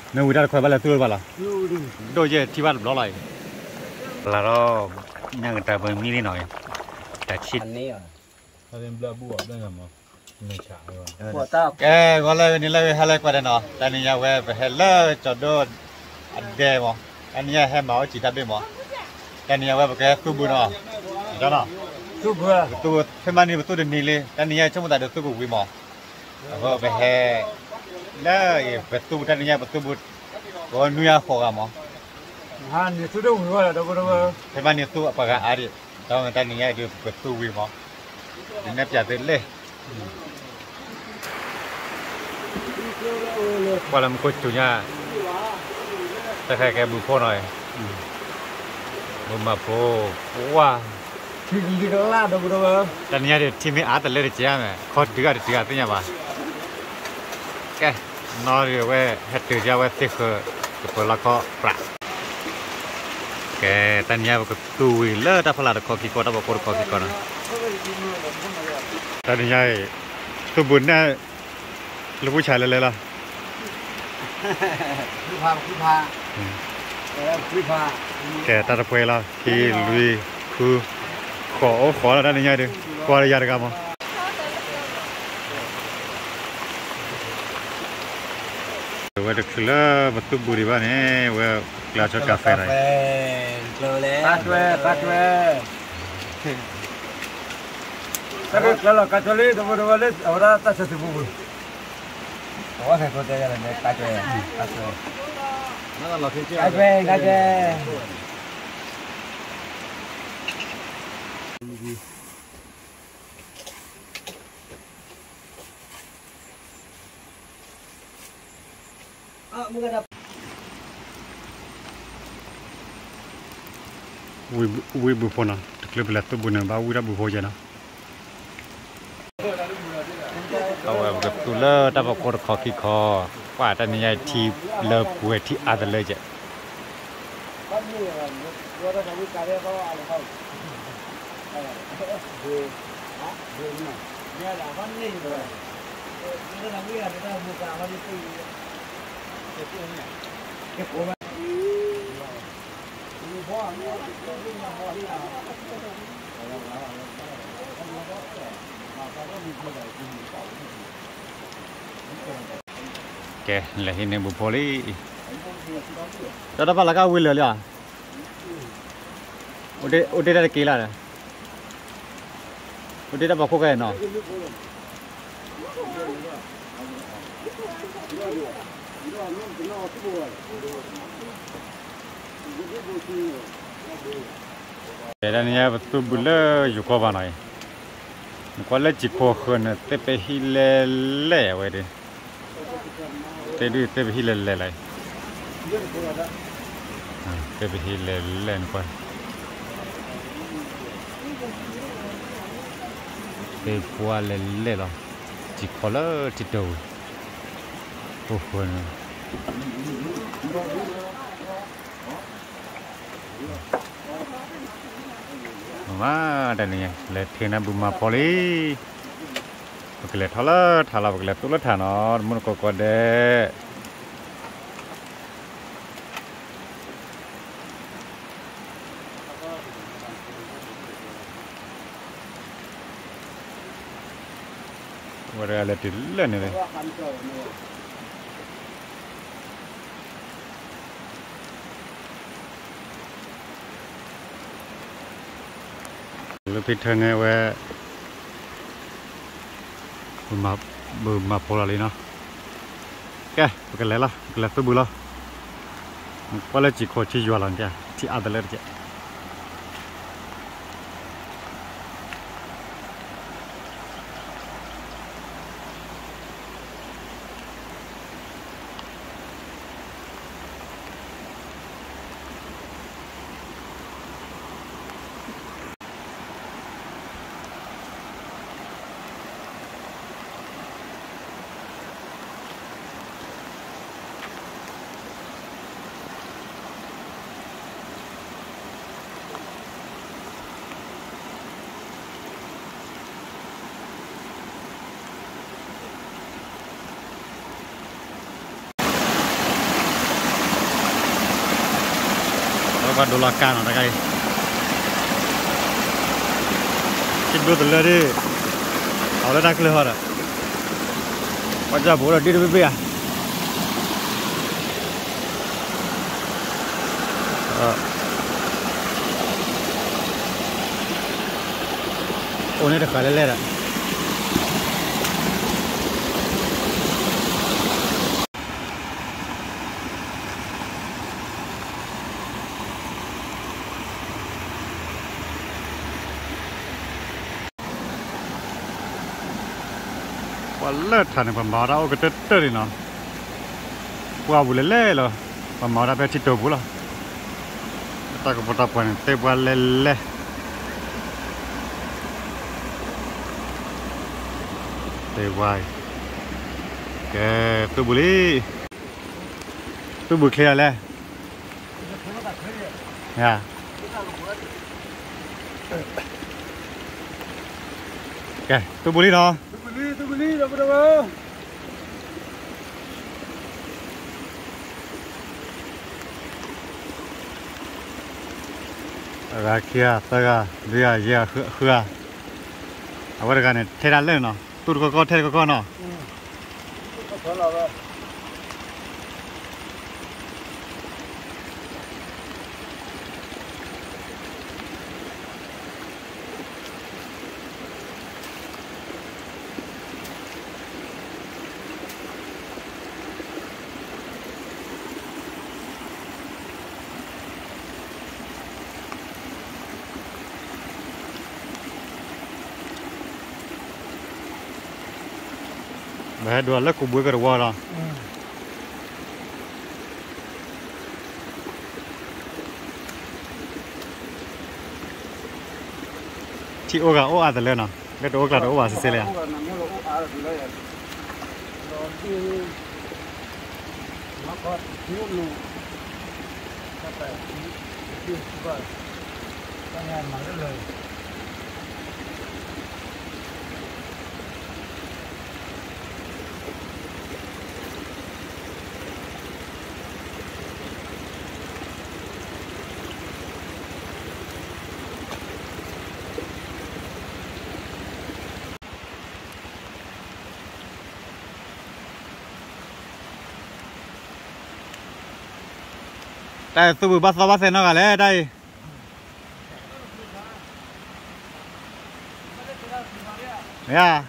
nếu người ta khỏe bao là tôi bảo là đôi giờ thì bắt đó lại là nó nhà người ta vẫn nghĩ đi nóiแต่ชิดเขาเรียนเบลบวบได้ไงมั้งไม่ใช่หัวตาก็เลยนี่เลยให้เลยกว่าเดิมเนาะแต่นี่ยังเว้ยให้เลยจอดโดนอันเดียวมั้งอันนี้ให้หมาจีดับด้วยมั้งแต่นี่ยังเว้ยแกตู้บุญเนาะจ้าเนาะตู้เบื่อตู้ให้มันนี่ตู้เดินนี่เลยแต่นี่ยังชั่วโมงแต่เดี๋ยวตู้บุญมั้งแล้วไปให้เลยไปตู้แต่นี่ยังไปตู้บุญก็นุ่ยขอกันมั้งนี่ตู้ดูหัวแล้วดูให้มันนี่ตู้ปากกาอะไรตอนแต่นี่ยังเดี๋ยวไปตู้บุญมั้งนี่เนี่ยจะเดินเลยว่าเราไม่ควรจุญ่าแต่ใครแกบุพหน่อยบุมาโพว้าที่ดีก็ล่าดูแต่เนี่ยเดี๋ยวที่ไม่อาแต่เล่นเจ้าไหมขอดื้อดื้อตัวเนี่ยมาแกนอนอยู่เว้ยเฮ็ดตื่นเช้าเว้ยที่คือตัวละก็ปรับแกแต่เนี่ยก็ตุยเลิศแต่พลาดข้อกี่คนแต่บอกคนข้อกี่คนนะแต่เนี่ยตัวบุญเนี่ยลูกผู้ชายเลยล่ะคือพาแกตัดไปแล้วที่ลุยคือขอแล้วได้ยังไงดิขออะไรอย่างกันมั้งว่าจะคือแล้วประตูบุรีบ้านเนี่ยว่ากลาชกาแฟอะไรกาแฟแล้วกาแฟเลยดูเลยเอาละตัดสิบบุญว่าใครก็จะอะไรเนี่ยกาแฟนั่นเราคิดกาแฟมึงก็ดับวิบุพนะทุกเรื่องตัวบุญนะบ้าวิรับบุพเจนะเอาแบบตัวเลิศแต่บอกคนขอขี้คอว่าแต่นี่ไงที่เลิศป่วยที่อาจจะเลยจะแกเลยที่เนี่ยบุพลีแล้วถ้าพลังก็วิ่งเลยอ่ะอุดได้กี่ล้านเนี่ยอุดได้บอกเขาแค่เนาะแต่ตอนนี้ประตูบุญเลยอยู่กับบ้านหน่อยก็เลยจิโก้คนเตะไปฮิเลเล่ไว้ดิเตะดูเตะไปฮิเลเล่เลยเตะไปฮิเลเล่นก่อนเตะปัวเล่เล่หรอจิโก้เลยจิโดโอ้โหมาแต่นี่เลยเทน่าบุมาพอลีโอเคเลยทาละโอเคเลยตุลฐานอมันก็เดว่าอะไรติดเล่นนี่เลยลูกพิธีไงว่ามาพอละเลยเนาะแกเป็นไรล่ะเป็นไรตัวบุล่ะก็เลยจีโคชิยัวหลังแกที่อาเดลร์แกก็ดูราการหน่อยนะไงคิดดูตัวเลยดิเอาเลยนักเลยฮะว่าจะบอกเราดีด้วยเบี้ยโอ้นี่เด็กขายเล่นๆอ่ะว่าเลิศทันผมบอกเราก็เต้นๆเนาะว่าบุเล่ๆเหรอผมบอกเราไปที่ตัวบุหรอตาก็ปวดตาปวดเตะบอลเล่เตะวายแกตัวบุรีตัวบุเคลียร์เลยเนี่ยแกตัวบุรีเนาะ tu beli dah berapa? Rakia, Saga, Dia, Ya, Hua. Apa kan ni? Teral le no. Tur kau ter kau no. Bah dua lah kubu kerwa lah. Ci oga o ada le na. Gat oga o wa se le ya. Đây tôi bắt xe nó cả lẽ đây yeah.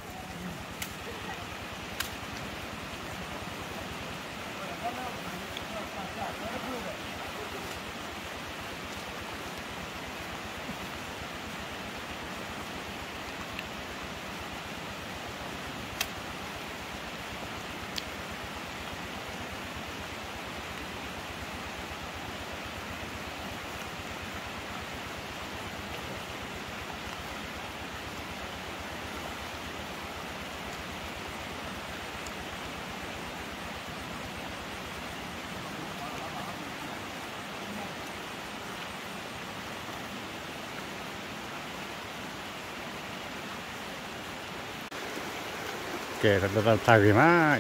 Oke, terlalu tadi mah.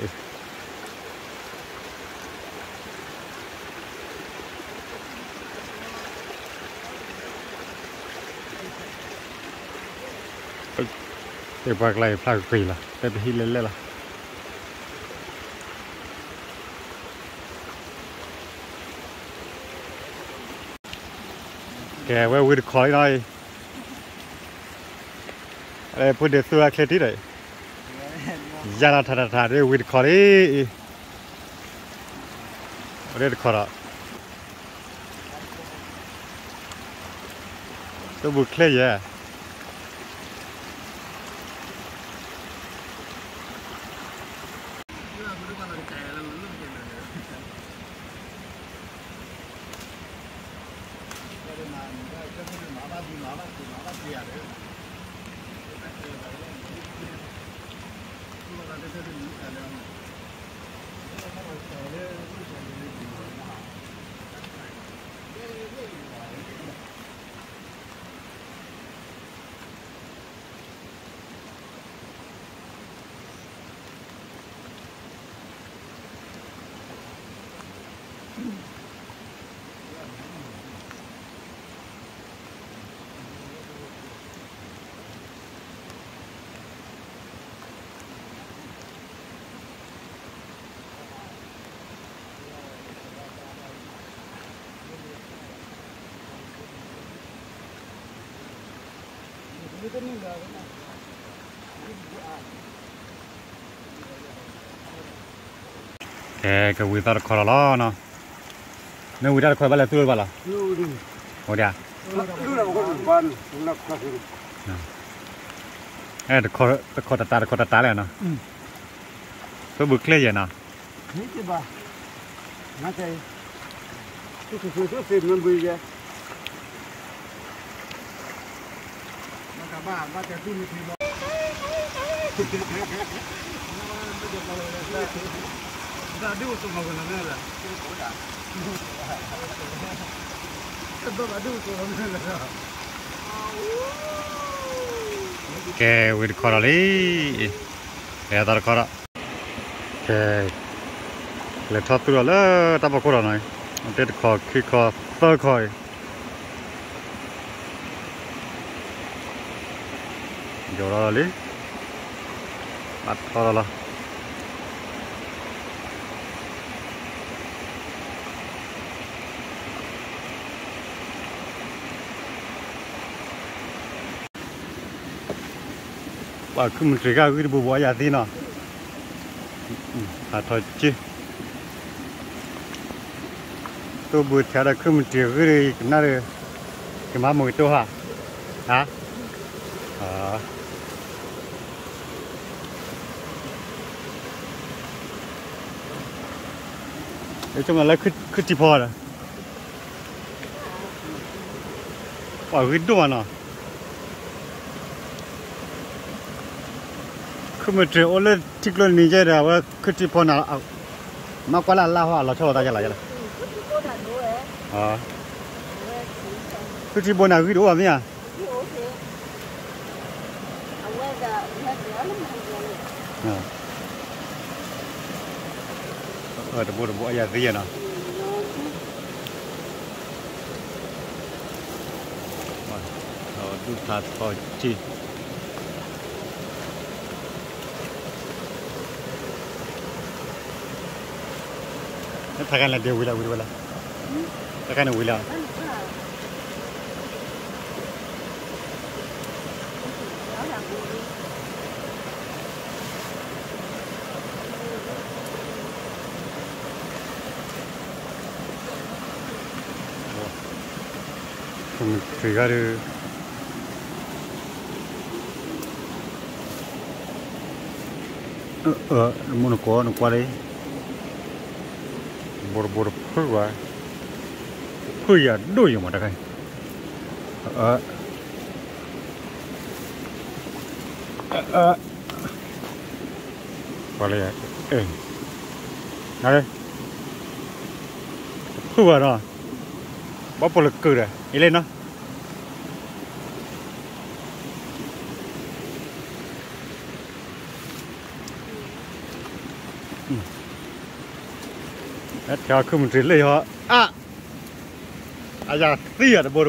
Tebak lagi pelaku kiri lah, tapi hilang lah. Oke, where we call it now? Put the through a clear today. Jangan thada deh, with kori, red kora. Tu bukle ya. cái vị ta khó lo nó nếu vị ta khó bao là tôi bao là ủa đi à cái khó ta này nó tôi bực lên vậy nó cái vị khó đi cái ta khó cái lấy thoát từ đó ta bảo khó này để khó khi khó tơ khó rồi đi bắt khó rồi bà cứ mình chỉ cái bùa bùa gì nó thôi chứ tôi bùa theo là cứ mình chỉ cái nào đấy cái má mồi tôi hả nói chung là lấy cứ chỉ phò rồi bà cái đồ nó cứ mình chỉ ôn lên thích lên như vậy rồi cứ chỉ phò nào mà qua là hoa là cho nó ta ra lại cứ chỉ phò nào cái đồ à nhỉ được bộ giờ gì nào đu thật thôi chi thay cái là điều gì là thay cái nào gì là cái muốn nó qua đấy bor phơi quá phơi à đôi mà đây qua đây này phơi vào đó bóc lực cười rồi đi lên nó theo không chỉ lấy họ giờ tiếc bor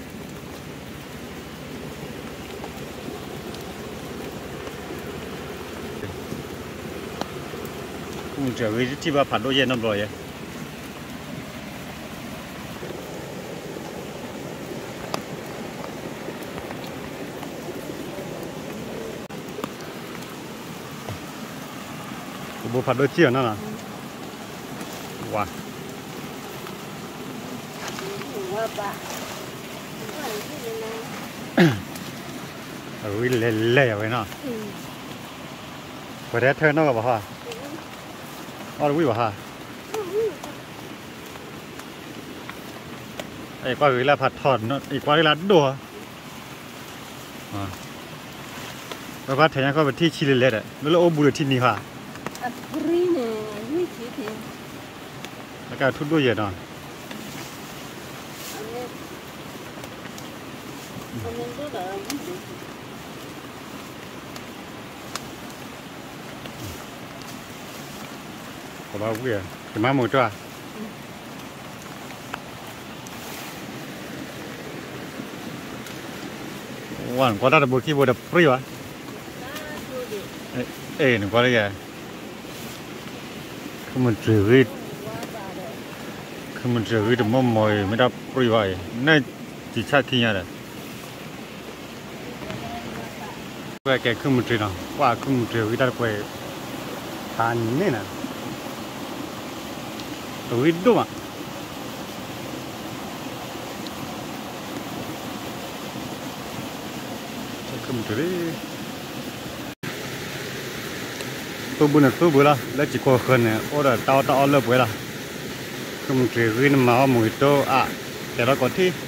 không chỉ cái chỉ ba phản đối gì năm rồi bộ phản đối chia nó là wow lẹ vậy nó có thể thơ nó bảo ha quý bảo haไอ้qua làผัดถอนnóไอ้qua là đùa vàผัดthời gianก็เป็นที่ชิลเล็ดอ่ะแล้วโอ้บุรุษที่นี่ค่ะแล้วก็ทุบด้วยเยอะเนาะขอบคุณอ่ะจะมาหมดจ้ะวันก็ได้บุกที่บุกปรีวะหนึ่งก็ได้ยังคือมันจืดแต่มั่วมอยไม่ได้ปรีไว้นั่นจีชาขี้เนี่ยเลย quay cái không một triệu nào qua không một triệu cái đó quay tàn này nè tôi đâu mà không một triệu đấy tôi bữa là chỉ có hơn này ở đó tao lớp bữa là không một triệu cái mà mùi tô à để nó có thi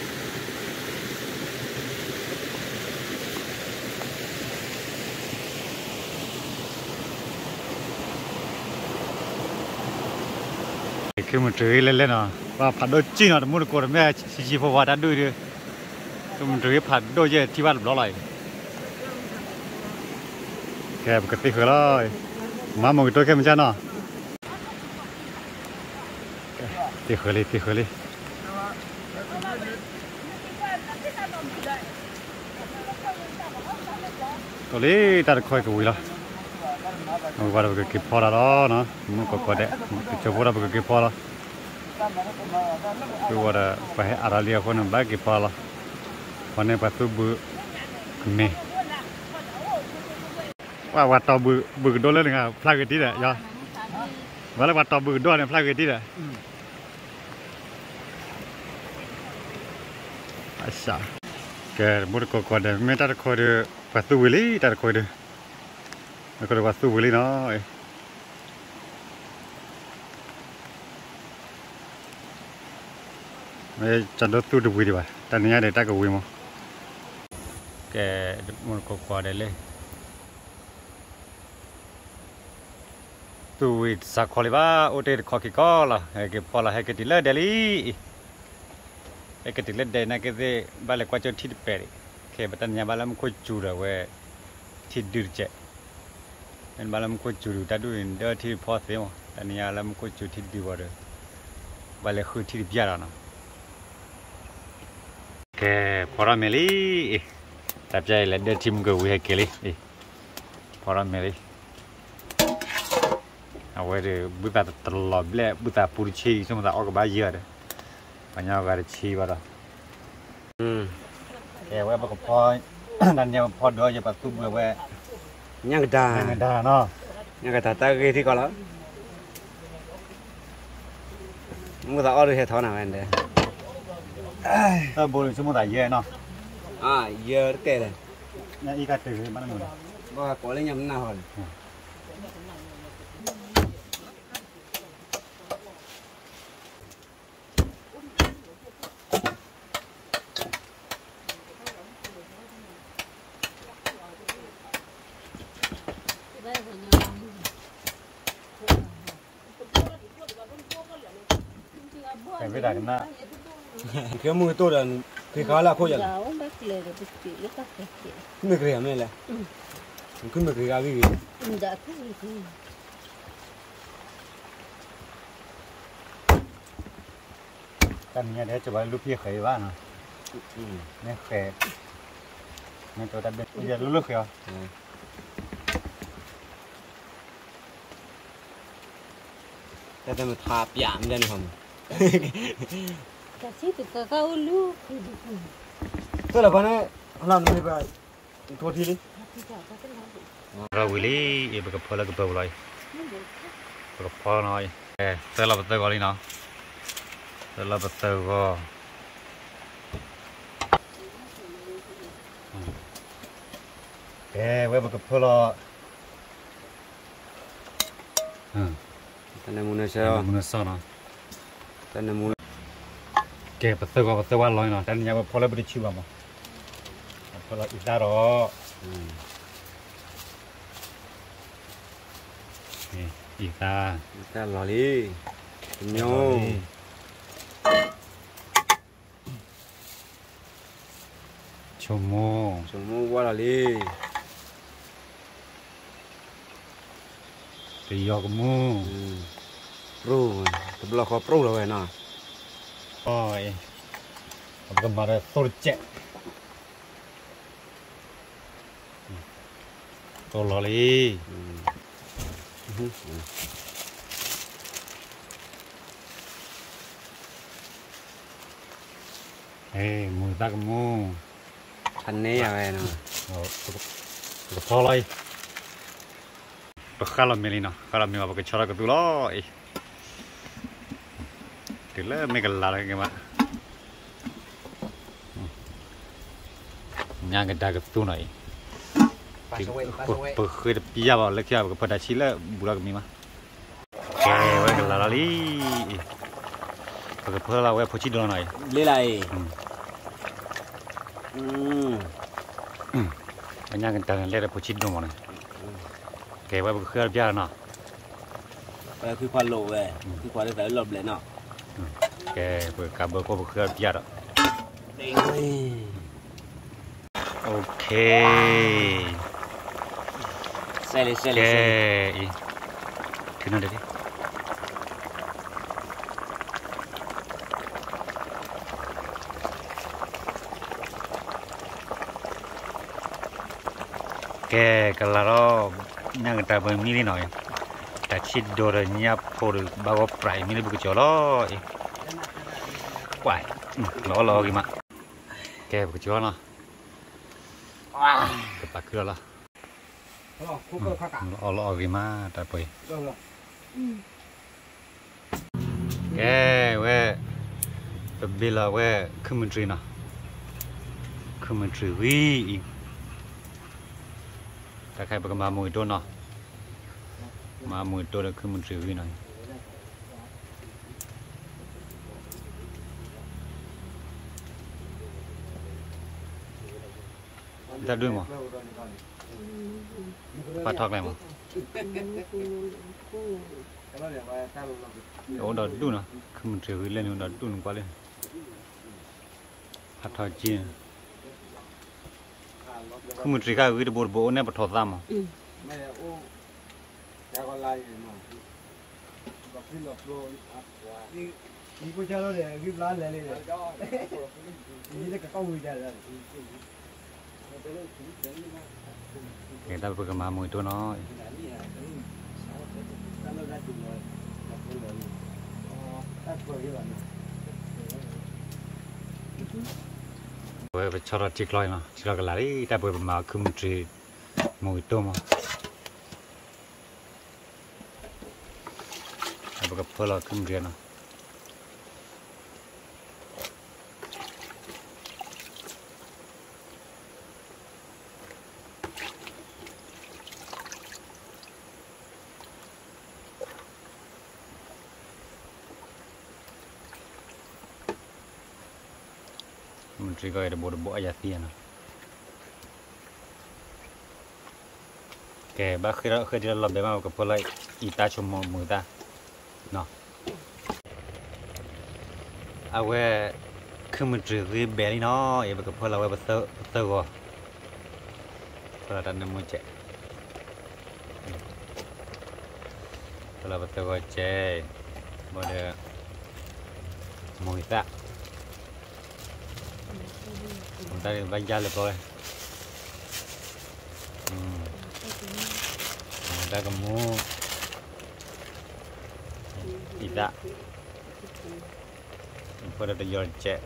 khi mà chơi lên à và phạt đôi chi nào muốn được mẹ chỉ phải vào đan đôi đi khi mà chơi phạt đôi gì thì bắt đó lại kẹp cái tí rồi mà một đôi cái mình chơi nào tí khơiตัวนี้ตัดค่อยกุยละมันว่าเราเก็บพอแล้วเนาะมันก็ได้จะพูดว่าเก็บพอแล้วคือว่าไปให้อาราเลียคนนึงไปเก็บพอแล้ววันนี้ไปซื้อบุนี่ว่าต่อบุโดนเลยนะพลาดกันที่ไหนยอว่าแล้วว่าต่อบุโดนเนี่ยพลาดกันที่ไหนอาชาแกบุตรก็ได้ไม่ตัดคอยเดือไปซื้อวิลลี่ตัดคอยเดือแล้วก็ว่าสู้วิลลี่เนาะไม่จันทร์สู้ดูวิดีป่ะตอนนี้เด็กตาก็วิมั้งแกมันก็กว่าได้เลยสู้วิสักคนเลยว่าโอเดอร์ขอกี่ก้อนละให้เก็บพอละให้เก็บติดเลือดเดลี่ให้เก็บติดเลือดเดนนะก็จะบ้านเล็กกว่าจะที่เปรี้ยแค่บัดนี้บ้านเราไม่ค่อยจูดเว้ยที่ดื้อเจ๊เป็นบ้านเราไม่ค่อยจูดแต่ดูอินเดอร์ที่พอเสียมั้งตอนนี้เราไม่ค่อยจูดที่ดีกว่าเด้อบ้านเล็กคือที่เบียร์นะแกพอราเมลี่แต่ใจเล่นเดอร์ทีมก็วิ่งเกลี่พอราเมลี่เอาไว้เดี๋ยวบุตรตลอดเลยบุตรปูชีสมมติออกกับบ้านเยอะเลยปัญญาการชีบ้าละแกไว้ประกอบพอนั่นยังพอเดี๋ยวจะปัดตุ้มเลยไว้ยังกระดาเนาะยังกระดาตาเกที่ก่อนแล้วมึงจะเอาด้วยเหตุผลอะไรเนี่ยถ้าบุญสมมติเยอะเนาะเยอะเกินเลยเนี่ยอีกาตื่นมันหมดว่าก่อนเลยยังน่าหอนแต่ไม่ได้กันนะคือมือตัวเดินคือเขาละโคยังไม่เคยทำเลยคือไม่เคยการวิ่งกันเนี่ยเดี๋ยวจะไปลูกพี่เคยว่านะเนี่ยเคยเนี่ยตัวตัดเบ็ดเดี๋ยวลูกเคยแต่แต่มันทาปียมเด่นผมก็สิตก็เขาลูกตัวละพันเนี่ยเราไม่ไปทัวร์ทีนี้เราวิลลี่เอ็บกับพ่อแล้วกับพ่อเลยกับพ่อหน่อยแต่เราไปเตะก่อนเลยเนาะแต่เราไปเตะก็ไว้กับพ่อเราแต่ในมุนเซ่าเนาะแต่ในมุนแกไปเตะว่าลอยเนาะแต่เนี่ยพ่อเราไม่ได้ชิวมั้งพ่อเราอีกได้หรออีกตาลอลี่โยชั่วโมงว่าลอลี่ตียอกมูรู้แต่เราขอปรุงเลยนะโอ้ยผมก็มาได้ตัวเจ็บตัวลอลี่มือตากมูทันนี้อะไรเนาะพอเลยข้าเราไม่ลีนะข้าเราไม่มาบอกชาร์กตัวล้อถึงแล้วไม่กันลาเลยกันมาย่างกันได้กับตัวหน่อยเปิดเคยปียาบ่เล็กยาบ่พอได้ชิลแล้วบุรักมีมาแกไว้กันลาลีเปิดเพื่อเราไว้พอชิดหน่อย lấy này อันย่างกันแต่เล็กแล้วพอชิดหน่อยแกไว้เคยปียาเนาะคือควันโลเว้ยคือควันแต่หลบเลยเนาะแกเปิดกับเบอร์ก็เคยปียาอ่ะโอเคใส่เลยใส่แกเลยขึ้นหน่อยดิแกกันละรอบนั่งแต่บนมิลิหน่อยแต่ชิดโดนเนี่ยพอดูบ้าว่าปลายมิลิบุกจอล้อว้ายล้อกี่มาแกบุกจอเนาะก็ปักขึ้นแล้วล้อกี่มาแต่ไปแกเว้ยเป็นเบลาเว้ยขึ้นมันทรีนะขึ้นมันทรีวิ่งถ้าใครไปก็มาหมุยตัวเนาะมาหมุยตัวแล้วขึ้นมันทรีวิ่งหน่อยจะด้วยมั้งปัดทอกอะไรมั้งโอ้ดอดดูนะขึ้นมันทรีวิ่งเล่นดอดดูนึงกว่าเลยปัดทอกจีนขึ้นมันทรีก็วิ่งบนโบเนี่ยปัดทอกตามมั้งนี่กูจะเล่าเลยกินร้านเลยนี่เด็กก็เข้าไปได้แล้วเดี๋ยวเราไปกันมาหมุยตัวน้อยเว้ยไปชอร์จิกลอยมาจิกลอยกันเลยแต่ไปมาขึ้นมันทรีหมุยตัวมั้งแล้วก็เพื่อเราขึ้นเรียนนะมันทรีก็ada bodoh aja sihนะแกบ้าเคยได้รับแบบว่ากับพวกเราอีตาชมมือตาเนาะเอาไว้คือมันทรีเบลี่เนาะอย่าไปกับพวกเราไว้เตอร์ก็พวกเราดันน้ำมือเจ๊พวกเราเตอร์ก็เจ๊บ่ได้มือตาTadi baca lepas, dah kamu, tidak, pada terjual cek,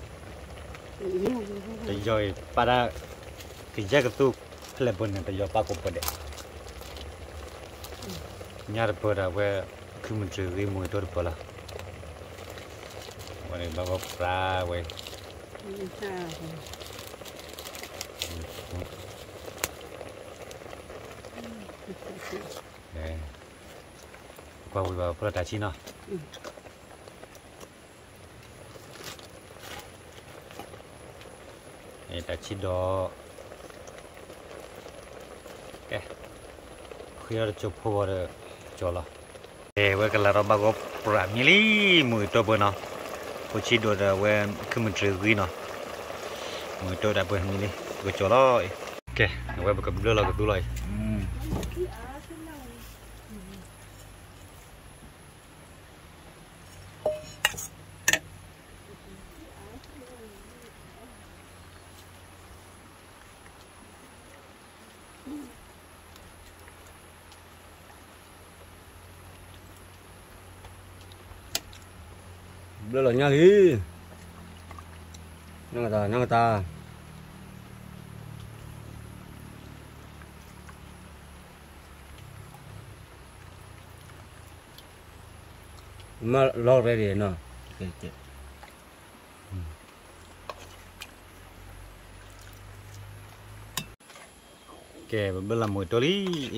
terjual pada kerja ketuk telepon yang terjual pakai pada, nyar pada we kemudian mu itu berapa, we bawa pra we. Qua buổi vào phơi chi nào? Tại chi đó, cái khi ở chụp phô rồi cho là, với cái là nó bao gồm ra mili mùi to bữa nào, phô chi đồ là với cứ mình chơi gì nào, mùi to đã bữa mili, với cho nó, cái với bữa cầm lưỡi là cái túi này. Đưa là nha đi, nha người ta, mà lo ra đi nó kẻ bên làm mồi torí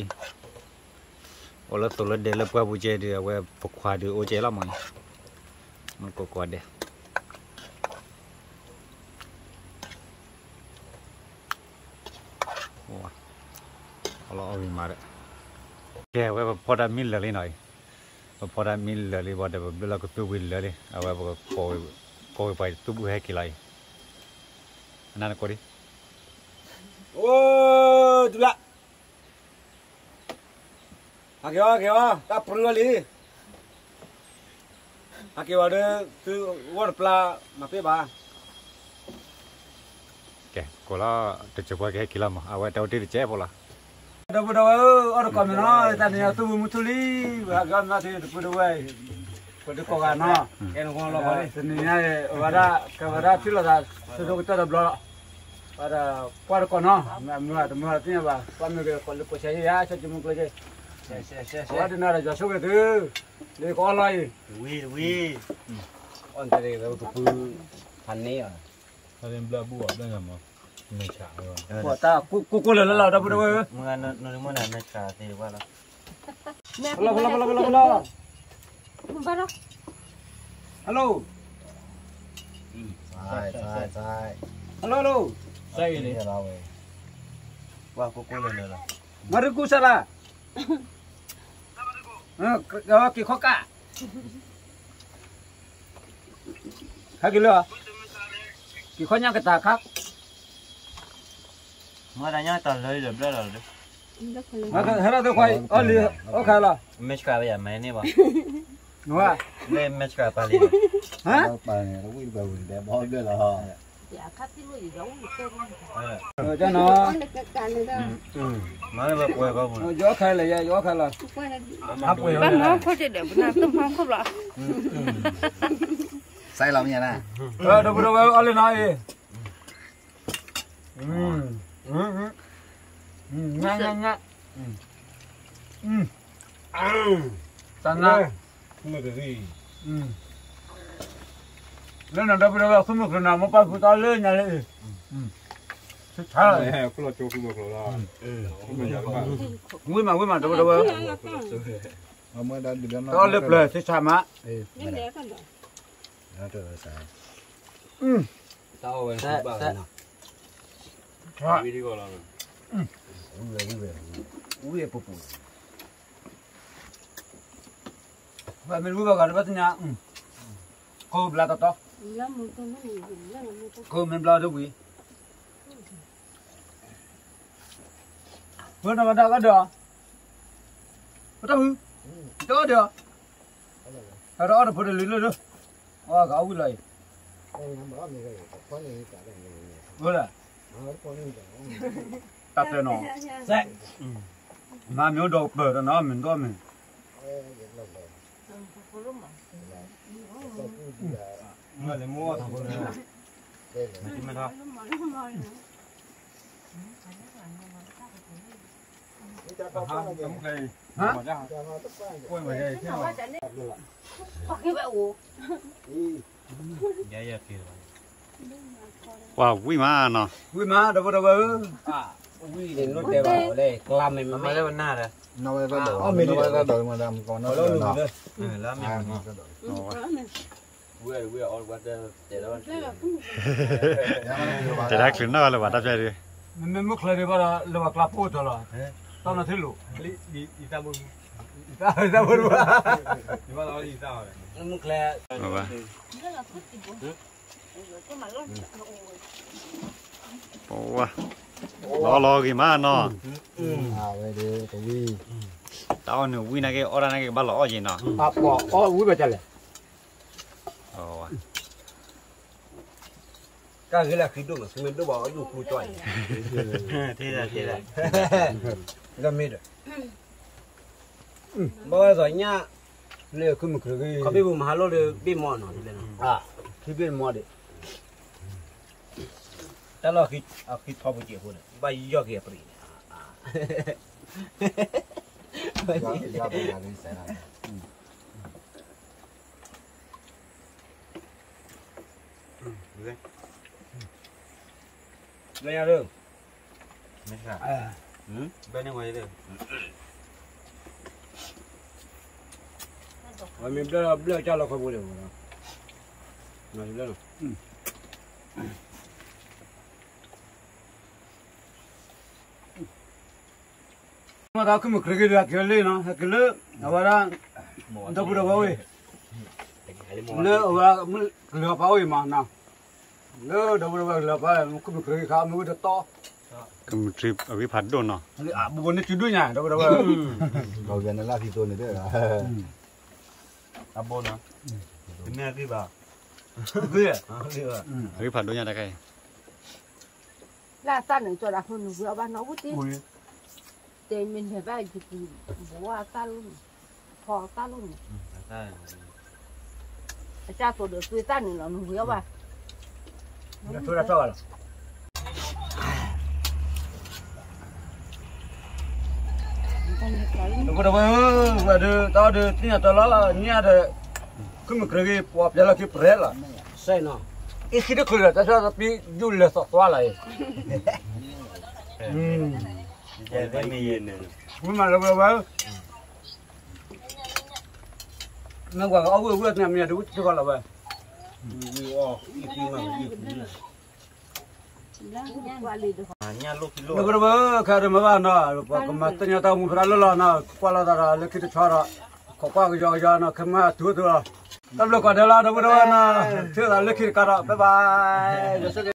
ô là tổ lên để là qua bùi chè đi qua phục hòa đi ô chè lắm mày nó có quạt đấy wow Allah ơi mà đấy kẻ qua phò đam mil lên này phò đam mil lên vào đây bên là cái tu vil lên à qua coi phải tu bùi hay kỳ lại anh nó có đi ô tu la kêu ta perlu đi kêu ada tu war pla mà pe ba kẻ có là được chụp cái kỳ lắm à qua đầu tiên chè bỏ là đâu ở con nó ta này tu mutuli và con nó thì đâu vậy có được có nó cái nó con lo đi thì này vada thì là tôi đâu có đâu ada par con nó mà thế ba con người con lúc có ya cho chúng tôi chơi ada nara jaso cái thứ để có lại wi on tadi đâu có pu hành này à ta đem bla bùa đây là mà mình chả rồi của ta cô là đâu đâu mà nó muốn làm mình chả thì qua là hello Bắt đó. hello sai hello sai này qua cô lên rồi mariku salah cái khó cả khác cái lừa cái khó nhau cái ta khác mà đã nhớ tao lấy được đó rồi mà cái đó tôi khoai ở lì ở khai là match cả bây giờ mày nè bà đúng không lên match cả bà liền hả bà này nó quy bầu để bỏ đây là Dạ khách cái người giống như tên. rồi cho nó Con được cái này đó. mà bà quay qua một gió khai là gió khai là Quay là hấp quỳ bắt nó có thể để bữa nào tôm không không lọ. sai lắm nha nè đâu ở lên nói nhá sana không được gì lên nào đâu không được nào mà bắt phụ tao lên nhà lên chắc là hè cứ lo cho cứ được rồi nguy mà đâu mà mới đã được nó lép lời thì sao mà Nhưng để con đó. nó trời ơi sai tao về bảo đi qua là uống bột và mình vui vào gần bắt nhà cô là to Là một con nó nhìn là một con. cô mình lo đâu quý bữa nào đã có được có đâu có được ở đó được lấy luôn đó gạo cái này bữa là tập cho nó dạy mà miếng đồ bờ nó mình đó mình người lấy mua thằng con này mình thôi hả quay về đây thế nào Có cái bẹo. dạ kìa wow quý mà nó quý má đâu quý đến lúc đây vào đây làm mình mà lấy bên nào đấy nó mới ra đời mà làm còn nó lùi nó đây làm we all what the đó chỉ đã chuyển nó là bạn đáp chơi đi mình mất lời đi vào là clap po rồi tao nói thế luôn đi ta bưng ta bưng đi vào đó đi sao đấy mất lời vâng Rất là thích thì bố. Cái mà nó lo gì mà nó về đi tụi vi tao nữa quý này cái ở đây cái bao lọ gì nó bỏ quý bà chả cái là khí đụng là mình đâu bỏ dùng cùi chọi thế là làm mệt rồi bao giờ nhá lê cứ một cái có biết mà lo được biết mòn nó à khi biết mòn đấy ta lo khi thọ buổi chiều rồi bay do kìa phải ra bây giờ đi sẽ làm Lên nhà đường. Mấy cả. Bên này ngoài đây. Rồi mình đưa cho nó không có được. Này lên. Mà tao cứ một cái là cái lên nó, cái lỡ, nó ra, tao bữa đâu vậy? Lỡ vào lỡ vào vậy mà nào, lỡ đâu bữa lỡ vào, cứ một cái khám nó rất to. Cầm trip ở cái phát đồn nó. À, buồn nó chịu đuôi nhà, đâu đâu. Rồi gần là thì tôi này đấy à. Abon à? Cái này đi vào. Đi à? Ở cái phát đồn nhà đây cái. là ta nữa cho đã hơn vừa ba nó bút đi thì mình phải về thì bố ta luôn phò ta luôn cha tôi được tươi ta nữa nó vừa ba Tôi đã cho rồi. Đâu đâu vậy đưa tao đưa nhà tao là nhà de cứ một cái bọc giờ là cái pre là sai nó ít khi được rồi ta sao bị dul là sọt qua lại Giờ đây mì nè. nhưng mà đâu vậy nó qua áo vừa nằm nhà đúng chứ còn là vậy Nhà lúc kilo. đâu vậy cái mà vào nó mà tao nhà tao muốn ra lo nó qua là ra lấy cái chó ra có qua cái giờ nó không mà thua thua tao lúc qua đây là đâu vậy nó chưa là lấy cái cara bye bye